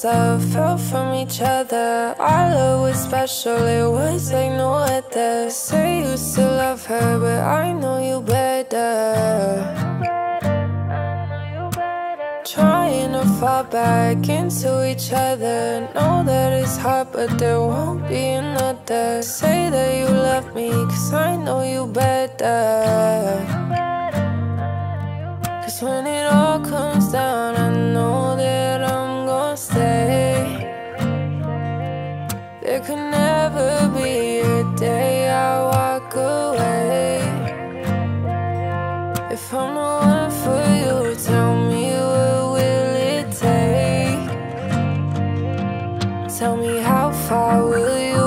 love fell from each other. Our love was special, it was like no other. Say you still love her, but I know you better. Trying to fall back into each other. Know that it's hard, but there won't be another. Say that you love me, cause I know you better. Cause when it all comes down, I know that I'm gonna stay. There could never be a day I walk away. If I'm the one for you, tell me what will it take? Tell me how far will you